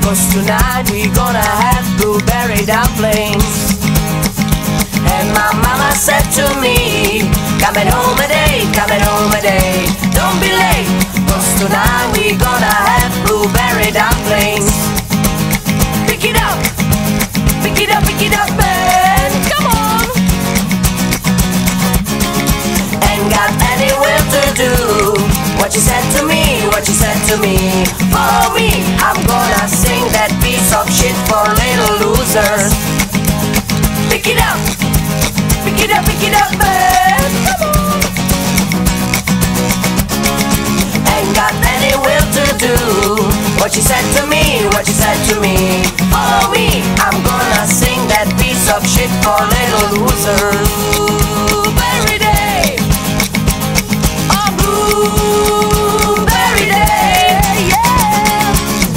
'cause tonight we gonna have blueberry dumplings. And my mama said to me, coming home a day, coming home a day, don't be late, 'cause tonight we gonna have blueberry dumplings. Pick it up, pick it up, pick it up, man, come on. Ain't got anywhere to do what you said to me, what you said to me. Follow me, I'm gonna sing that piece of shit for little losers. Pick it up, pick it up, pick it up, man, come on. Ain't got anywhere to do what you said to me, what you said to me. Follow me, I'm gonna sing that piece of shit for little losers. Blueberry day, oh blueberry day, yeah.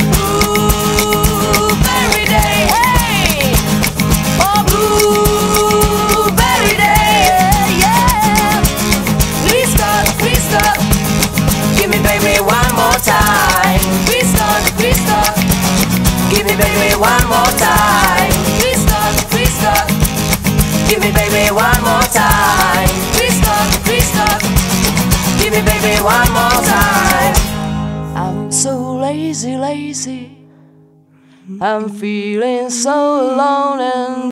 Blueberry day, hey, oh blueberry day, yeah. Please stop, give me baby one more time. Please stop, give me baby one more time. Please stop, give me baby one more time. Please stop, give me baby one more time. I'm so lazy, I'm feeling so alone and